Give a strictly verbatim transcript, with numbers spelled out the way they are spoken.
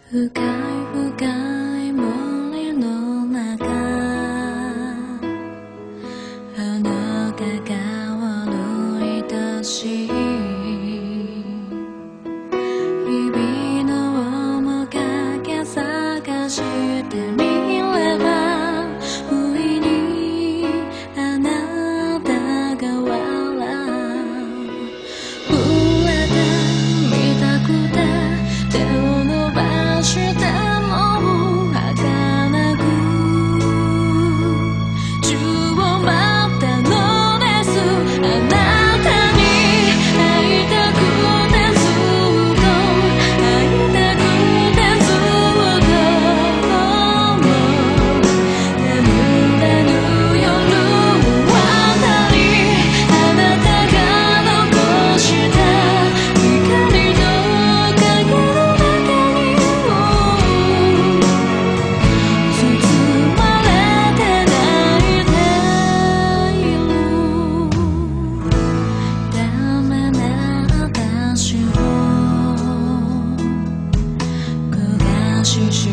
深い深い森の中、あの香川のいたし日々の面影探してみれば、不意にあなたが笑う。触れてみたくて手を伸ばしても儚く宙を舞ったのです。あなたに会いたくてずっと会いたくてずっと眠れぬ夜あたり、あなたが残した光と影の中に包まれて泣いている。ダメな私を焦がし